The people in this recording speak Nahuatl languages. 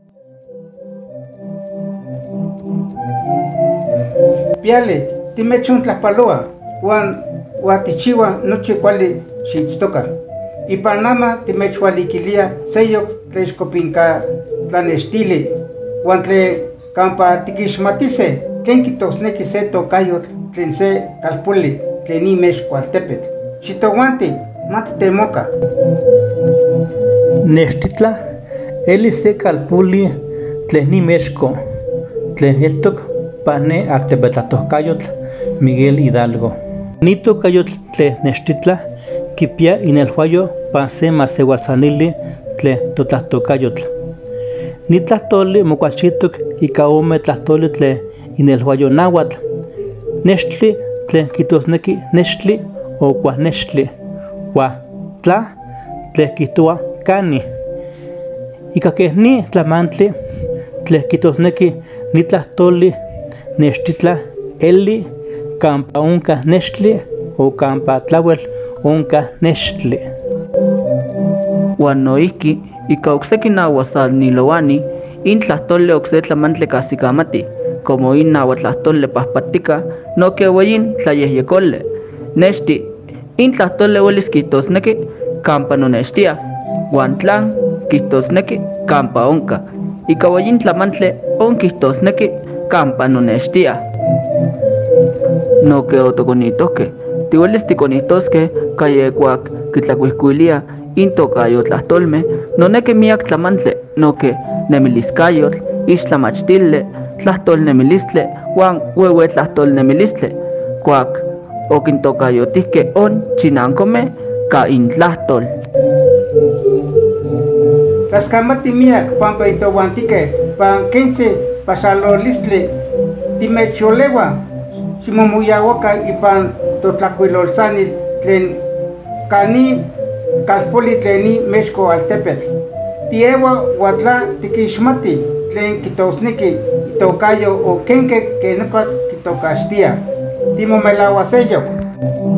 Piale, timechun tlapaloa, Huatichiwa noche cuali xitztoca. Y Panama timechualiquilia seyo tlexcopinca tlanestili, huantle campa tiquixmatise, tlen quitosnequi se tocayo tlen se calpuli, tlen imex cualtepetl. Xitohuanti, matitemoca. Nextitla, eli se calpuli tlen imexco, tlen eltoc pane actepetlatoscayotl Miguel Hidalgo. Nito cayotl tlen nextitla, kipia inelhuayo pase masehuatzanili tlen totlastocayotl. Nitlahtoli mocuachitok ika ome tlahtoli tlen inelhuayo náhuatl. Nextli tlen kitosneki nextli o cuahnextli. Tla tlen kihtoua cani. Ika kehni tlamantli tlen kitosneki nitlahtoli nextitla eli campa onca nextli o campa tlauel onca nextli. Uan noihki ika okseki nauasalnilowani in tlahtoli okse tlamantli kasikamati, como in nauatlahtoli pahpatika no keueyin tlayehyekolle. Nexti in tlahtoli uelis kihtosneki campa nonextia, uan tlan kihtosneki campa onca. Ika ueyin tlamantli onkihtosneki campa nonextia. No que otoconitoque, tiuelis ticonitosque cayekuac kitlacuiscuilia intocayo tlahtolme, no neque miak tlamantle, no que nemiliscayotl, ixtlamachtille, tlahtol nemilistle, huan huehue tlahtol nemilistle, cuac oquintocayotihque on chinancome ca intlahtol. Tlascamati miak pampa intohuantique, pan 15 pasalolistli, timecholewa, ximomuyawaka ipan totlacuilolsani tlen cani calpoli tleni mexco altepetl. Tiewa huatla tiquixmati tlen kitosniki tocayo o kenke que nepa kitocaxtia. Timomelahuaseyo.